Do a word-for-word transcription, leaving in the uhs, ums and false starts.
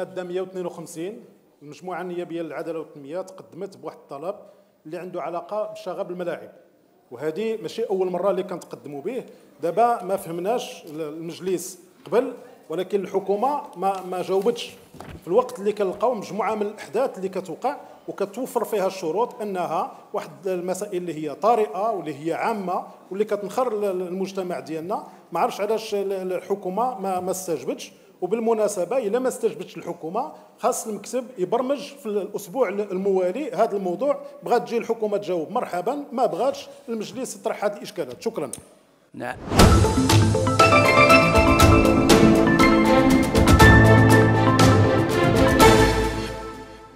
الماده مئة واثنين وخمسين المجموعه النيابيه للعداله والتنميه تقدمت بواحد الطلب اللي عنده علاقه بالشغب الملاعب، وهذه ماشي اول مره اللي كنتقدموا به. دابا ما فهمناش المجلس قبل، ولكن الحكومه ما ما جاوبتش في الوقت اللي كنلقاو مجموعه من الاحداث اللي كتوقع وكتوفر فيها الشروط انها واحد المسائل اللي هي طارئه واللي هي عامه واللي كتنخر المجتمع ديالنا. ما عرفش علاش الحكومه ما ما استجبتش. وبالمناسبه الا ما استجبتش الحكومه خاص المكتب يبرمج في الاسبوع الموالي هذا الموضوع. بغات تجي الحكومه تجاوب مرحبا، ما بغاتش المجلس يطرح هذه الاشكالات. شكرا. نعم.